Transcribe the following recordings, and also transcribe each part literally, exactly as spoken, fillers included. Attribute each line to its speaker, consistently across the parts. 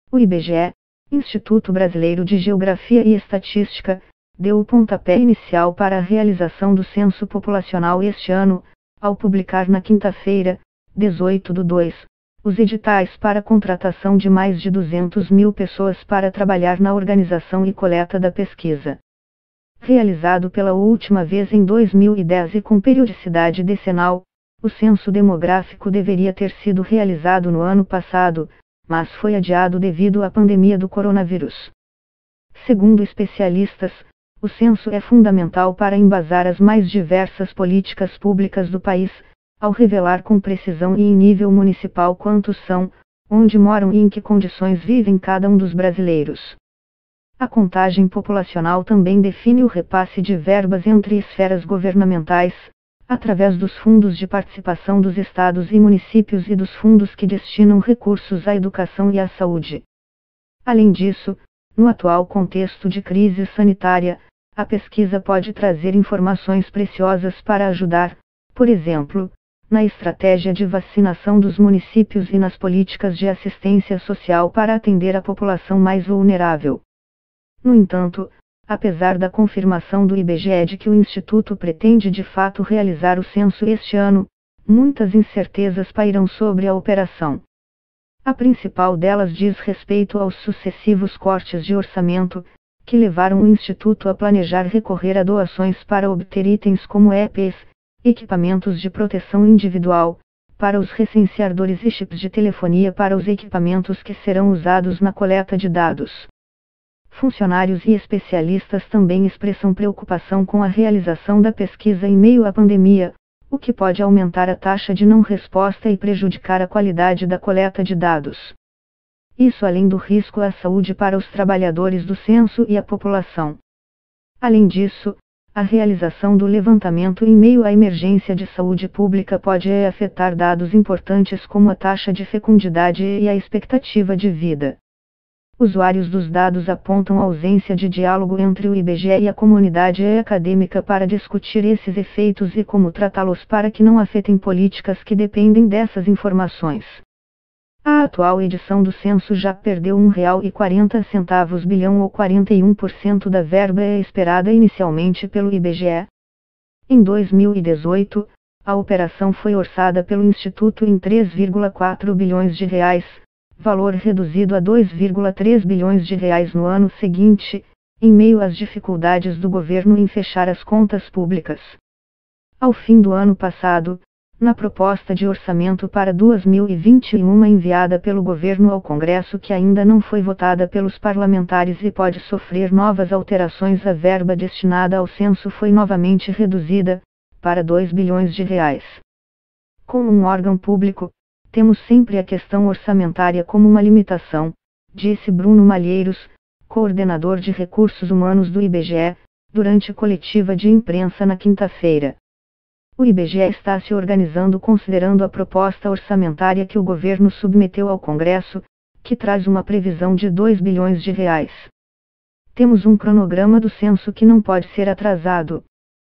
Speaker 1: O I B G E, Instituto Brasileiro de Geografia e Estatística, deu o pontapé inicial para a realização do censo populacional este ano, ao publicar na quinta-feira, dezoito do dois, os editais para a contratação de mais de duzentas mil pessoas para trabalhar na organização e coleta da pesquisa. Realizado pela última vez em dois mil e dez e com periodicidade decenal, o censo demográfico deveria ter sido realizado no ano passado, mas foi adiado devido à pandemia do coronavírus. Segundo especialistas, o censo é fundamental para embasar as mais diversas políticas públicas do país, ao revelar com precisão e em nível municipal quantos são, onde moram e em que condições vivem cada um dos brasileiros. A contagem populacional também define o repasse de verbas entre esferas governamentais, através dos fundos de participação dos estados e municípios e dos fundos que destinam recursos à educação e à saúde. Além disso, no atual contexto de crise sanitária, a pesquisa pode trazer informações preciosas para ajudar, por exemplo, na estratégia de vacinação dos municípios e nas políticas de assistência social para atender a população mais vulnerável. No entanto, apesar da confirmação do I B G E de que o Instituto pretende de fato realizar o censo este ano, muitas incertezas pairam sobre a operação. A principal delas diz respeito aos sucessivos cortes de orçamento, que levaram o Instituto a planejar recorrer a doações para obter itens como E P s, equipamentos de proteção individual, para os recenseadores e chips de telefonia para os equipamentos que serão usados na coleta de dados. Funcionários e especialistas também expressam preocupação com a realização da pesquisa em meio à pandemia, o que pode aumentar a taxa de não resposta e prejudicar a qualidade da coleta de dados. Isso além do risco à saúde para os trabalhadores do censo e a população. Além disso, a realização do levantamento em meio à emergência de saúde pública pode afetar dados importantes como a taxa de fecundidade e a expectativa de vida. Usuários dos dados apontam a ausência de diálogo entre o I B G E e a comunidade acadêmica para discutir esses efeitos e como tratá-los para que não afetem políticas que dependem dessas informações. A atual edição do censo já perdeu um real e quarenta centavos bilhão ou quarenta e um por cento da verba esperada inicialmente pelo I B G E. Em dois mil e dezoito, a operação foi orçada pelo Instituto em três vírgula quatro bilhões de reais, valor reduzido a dois vírgula três bilhões de reais no ano seguinte, em meio às dificuldades do governo em fechar as contas públicas. Ao fim do ano passado, na proposta de orçamento para dois mil e vinte e um enviada pelo governo ao Congresso que ainda não foi votada pelos parlamentares e pode sofrer novas alterações, a verba destinada ao censo foi novamente reduzida, para dois bilhões de reais. Como um órgão público, temos sempre a questão orçamentária como uma limitação, disse Bruno Malheiros, coordenador de recursos humanos do I B G E, durante coletiva de imprensa na quinta-feira. O I B G E está se organizando considerando a proposta orçamentária que o governo submeteu ao Congresso, que traz uma previsão de dois bilhões de reais. Temos um cronograma do censo que não pode ser atrasado.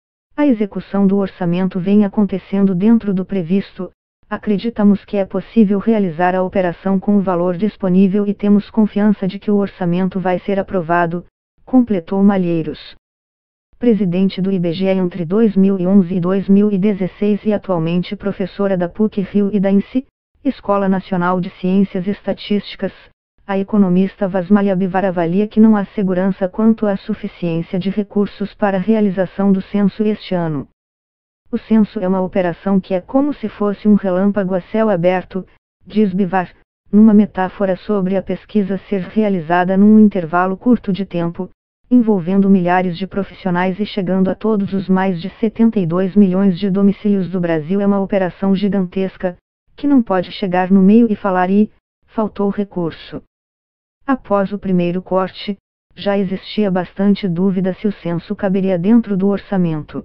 Speaker 1: A execução do orçamento vem acontecendo dentro do previsto. Acreditamos que é possível realizar a operação com o valor disponível e temos confiança de que o orçamento vai ser aprovado, completou Malheiros. Presidente do I B G E entre dois mil e onze e dois mil e dezesseis e atualmente professora da P U C Rio e da I N S E, Escola Nacional de Ciências Estatísticas, a economista Vasmalha Bivar avalia que não há segurança quanto à suficiência de recursos para a realização do censo este ano. O censo é uma operação que é como se fosse um relâmpago a céu aberto, diz Bivar, numa metáfora sobre a pesquisa ser realizada num intervalo curto de tempo, envolvendo milhares de profissionais e chegando a todos os mais de setenta e dois milhões de domicílios do Brasil. É uma operação gigantesca, que não pode chegar no meio e falar e, faltou recurso. Após o primeiro corte, já existia bastante dúvida se o censo caberia dentro do orçamento.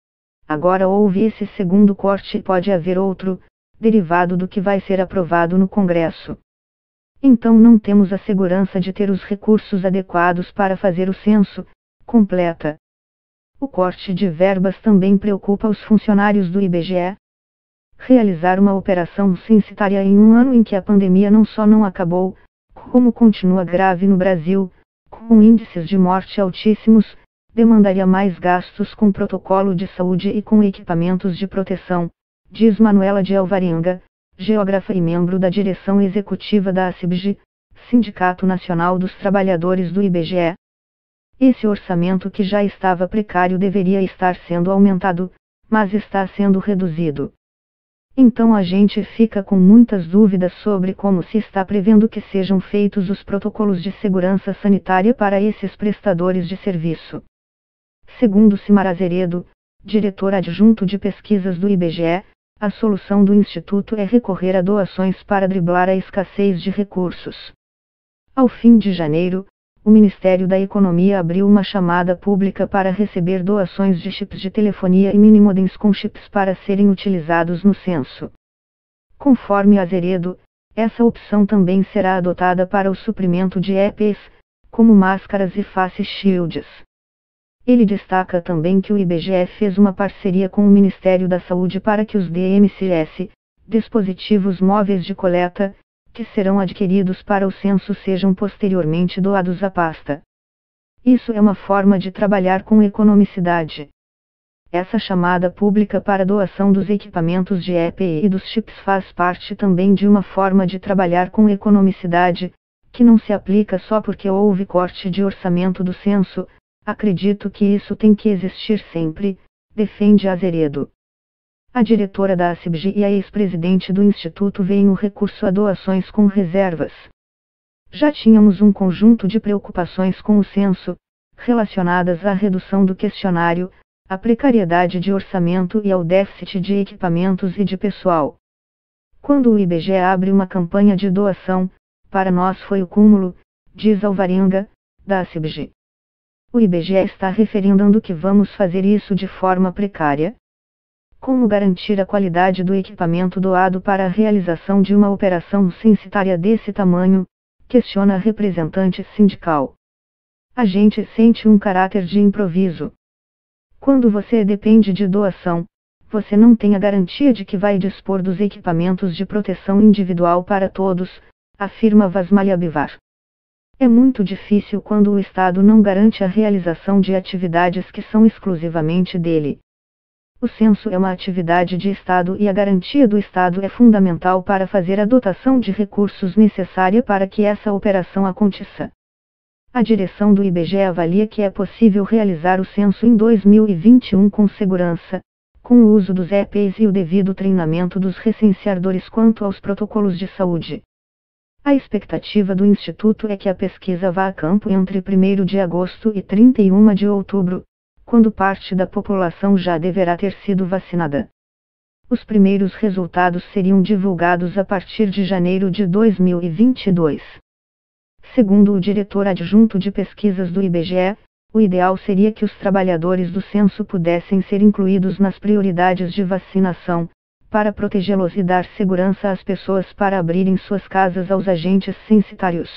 Speaker 1: Agora houve esse segundo corte e pode haver outro, derivado do que vai ser aprovado no Congresso. Então não temos a segurança de ter os recursos adequados para fazer o censo, completa. O corte de verbas também preocupa os funcionários do I B G E. Realizar uma operação censitária em um ano em que a pandemia não só não acabou, como continua grave no Brasil, com índices de morte altíssimos, demandaria mais gastos com protocolo de saúde e com equipamentos de proteção, diz Manuela de Alvarenga, geógrafa e membro da direção executiva da A C B G, Sindicato Nacional dos Trabalhadores do I B G E. Esse orçamento que já estava precário deveria estar sendo aumentado, mas está sendo reduzido. Então a gente fica com muitas dúvidas sobre como se está prevendo que sejam feitos os protocolos de segurança sanitária para esses prestadores de serviço. Segundo Simar Azeredo, diretor adjunto de pesquisas do I B G E, a solução do Instituto é recorrer a doações para driblar a escassez de recursos. Ao fim de janeiro, o Ministério da Economia abriu uma chamada pública para receber doações de chips de telefonia e minimodems com chips para serem utilizados no censo. Conforme Azeredo, essa opção também será adotada para o suprimento de E P Is, como máscaras e face shields. Ele destaca também que o I B G E fez uma parceria com o Ministério da Saúde para que os D M C S, dispositivos móveis de coleta, que serão adquiridos para o censo sejam posteriormente doados à pasta. Isso é uma forma de trabalhar com economicidade. Essa chamada pública para doação dos equipamentos de E P I e dos chips faz parte também de uma forma de trabalhar com economicidade, que não se aplica só porque houve corte de orçamento do censo. Acredito que isso tem que existir sempre, defende Azeredo. A diretora da A C B G e a ex-presidente do Instituto veem o recurso a doações com reservas. Já tínhamos um conjunto de preocupações com o censo, relacionadas à redução do questionário, à precariedade de orçamento e ao déficit de equipamentos e de pessoal. Quando o I B G E abre uma campanha de doação, para nós foi o cúmulo, diz Alvarenga, da A C B G. O I B G E está referendando que vamos fazer isso de forma precária? Como garantir a qualidade do equipamento doado para a realização de uma operação censitária desse tamanho? Questiona a representante sindical. A gente sente um caráter de improviso. Quando você depende de doação, você não tem a garantia de que vai dispor dos equipamentos de proteção individual para todos, afirma Vasmalha Bivar. É muito difícil quando o Estado não garante a realização de atividades que são exclusivamente dele. O censo é uma atividade de Estado e a garantia do Estado é fundamental para fazer a dotação de recursos necessária para que essa operação aconteça. A direção do I B G E avalia que é possível realizar o censo em dois mil e vinte e um com segurança, com o uso dos E P Is e o devido treinamento dos recenseadores quanto aos protocolos de saúde. A expectativa do Instituto é que a pesquisa vá a campo entre primeiro de agosto e trinta e um de outubro, quando parte da população já deverá ter sido vacinada. Os primeiros resultados seriam divulgados a partir de janeiro de dois mil e vinte e dois. Segundo o diretor adjunto de pesquisas do I B G E, o ideal seria que os trabalhadores do censo pudessem ser incluídos nas prioridades de vacinação, para protegê-los e dar segurança às pessoas para abrirem suas casas aos agentes censitários.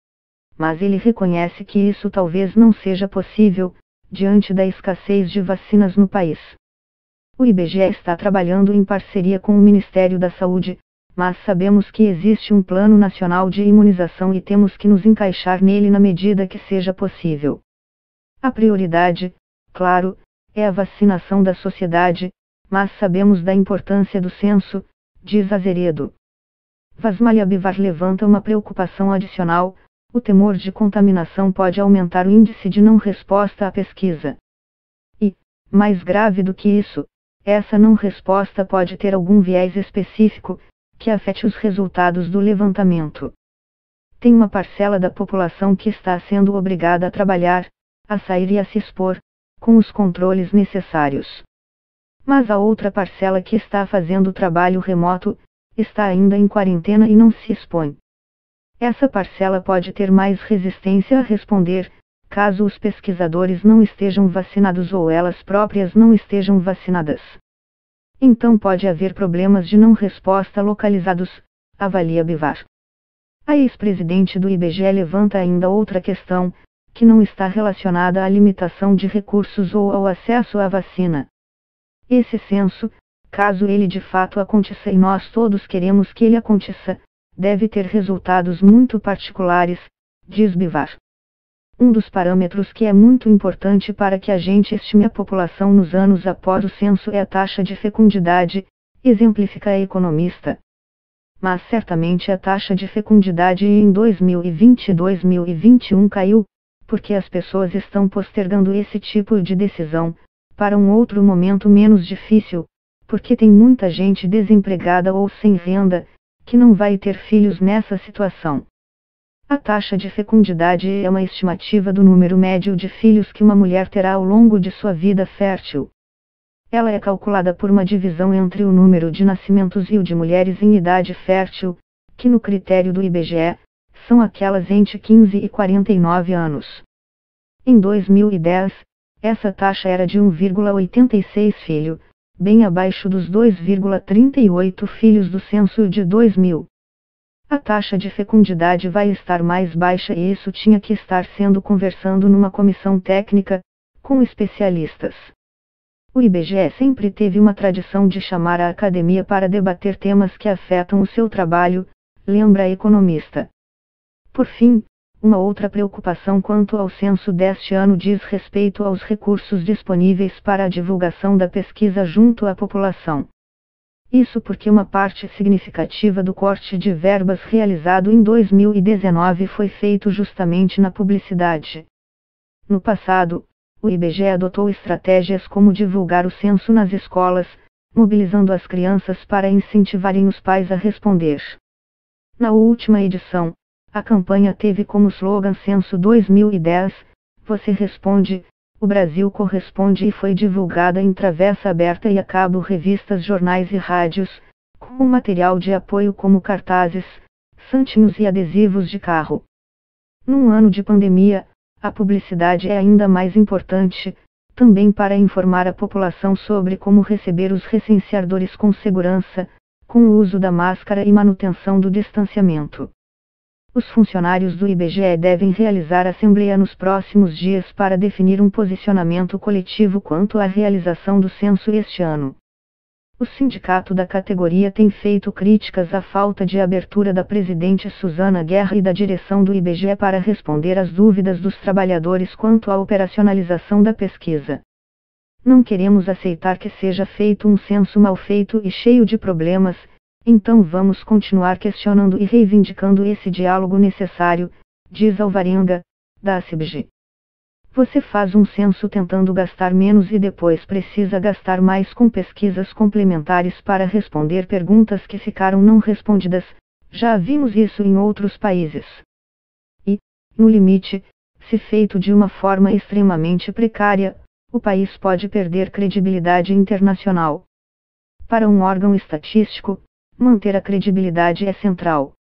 Speaker 1: Mas ele reconhece que isso talvez não seja possível, diante da escassez de vacinas no país. O I B G E está trabalhando em parceria com o Ministério da Saúde, mas sabemos que existe um plano nacional de imunização e temos que nos encaixar nele na medida que seja possível. A prioridade, claro, é a vacinação da sociedade, mas sabemos da importância do censo, diz Azeredo. Vasmalha Bivar levanta uma preocupação adicional: o temor de contaminação pode aumentar o índice de não resposta à pesquisa. E, mais grave do que isso, essa não resposta pode ter algum viés específico, que afete os resultados do levantamento. Tem uma parcela da população que está sendo obrigada a trabalhar, a sair e a se expor, com os controles necessários. Mas a outra parcela que está fazendo trabalho remoto, está ainda em quarentena e não se expõe. Essa parcela pode ter mais resistência a responder, caso os pesquisadores não estejam vacinados ou elas próprias não estejam vacinadas. Então pode haver problemas de não resposta localizados, avalia Bivar. A ex-presidente do I B G E levanta ainda outra questão, que não está relacionada à limitação de recursos ou ao acesso à vacina. Esse censo, caso ele de fato aconteça e nós todos queremos que ele aconteça, deve ter resultados muito particulares, diz Bivar. Um dos parâmetros que é muito importante para que a gente estime a população nos anos após o censo é a taxa de fecundidade, exemplifica a economista. Mas certamente a taxa de fecundidade em dois mil e vinte e dois mil e vinte e um caiu, porque as pessoas estão postergando esse tipo de decisão para um outro momento menos difícil, porque tem muita gente desempregada ou sem renda, que não vai ter filhos nessa situação. A taxa de fecundidade é uma estimativa do número médio de filhos que uma mulher terá ao longo de sua vida fértil. Ela é calculada por uma divisão entre o número de nascimentos e o de mulheres em idade fértil, que no critério do I B G E, são aquelas entre quinze e quarenta e nove anos. Em dois mil e dez, essa taxa era de um vírgula oitenta e seis filho, bem abaixo dos dois vírgula trinta e oito filhos do censo de dois mil. A taxa de fecundidade vai estar mais baixa e isso tinha que estar sendo conversando numa comissão técnica, com especialistas. O I B G E sempre teve uma tradição de chamar a academia para debater temas que afetam o seu trabalho, lembra a economista. Por fim, uma outra preocupação quanto ao censo deste ano diz respeito aos recursos disponíveis para a divulgação da pesquisa junto à população. Isso porque uma parte significativa do corte de verbas realizado em dois mil e dezenove foi feito justamente na publicidade. No passado, o I B G E adotou estratégias como divulgar o censo nas escolas, mobilizando as crianças para incentivarem os pais a responder. Na última edição, a campanha teve como slogan Censo dois mil e dez, Você responde, o Brasil corresponde e foi divulgada em travessa aberta e a cabo revistas, jornais e rádios, com material de apoio como cartazes, santinhos e adesivos de carro. Num ano de pandemia, a publicidade é ainda mais importante, também para informar a população sobre como receber os recenseadores com segurança, com o uso da máscara e manutenção do distanciamento. Os funcionários do I B G E devem realizar assembleia nos próximos dias para definir um posicionamento coletivo quanto à realização do censo este ano. O sindicato da categoria tem feito críticas à falta de abertura da presidente Suzana Guerra e da direção do I B G E para responder às dúvidas dos trabalhadores quanto à operacionalização da pesquisa. Não queremos aceitar que seja feito um censo mal feito e cheio de problemas. Então vamos continuar questionando e reivindicando esse diálogo necessário, diz Alvarenga, da A C B G. Você faz um censo tentando gastar menos e depois precisa gastar mais com pesquisas complementares para responder perguntas que ficaram não respondidas, já vimos isso em outros países. E, no limite, se feito de uma forma extremamente precária, o país pode perder credibilidade internacional. Para um órgão estatístico, manter a credibilidade é central.